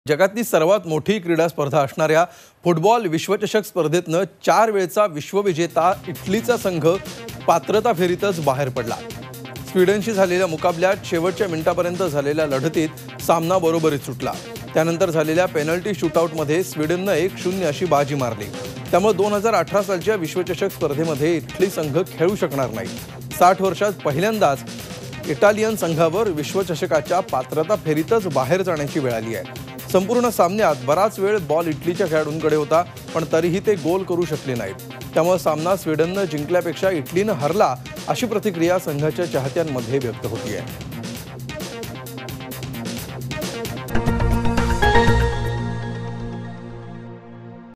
जगातली सर्वात मोठी क्रीडा स्पर्धा असणाऱ्या फुटबॉल विश्वचषक स्पर्धेतनं 4 वेळचा विश्वविजेता इटलीचा संघ पात्रता फेरीतच बाहेर पडला। स्वीडनशी झालेल्या मुकाबल्यात शेवटच्या मिनिटापर्यंत झालेल्या लढतीत सामना बरोबरीत सुटला। त्यानंतर झालेल्या पेनल्टी शूटआउटमध्ये स्वीडनने 1-0 अशी बाजी मारली। त्यामुळे 2018 सालच्या विश्वचषक स्पर्धेमध्ये इटली संघ खेळू शकणार नाही। 60 वर्षात पहिल्यांदाच इटालियन संघावर विश्वचषकाच्या पात्रता फेरीतच बाहेर जाण्याची वेळ आली आहे। संपूर्ण सामन्यात बराच वेळ बॉल इटलीच्या खेळाडूंकडे होता, पण तरीही ते गोल करू शकले नाहीत। त्यामुळे सामना स्वीडनने जिंकल्यापेक्षा इटलीने हरला अशी प्रतिक्रिया संघाच्या चाहत्यांमध्ये व्यक्त होती आहे।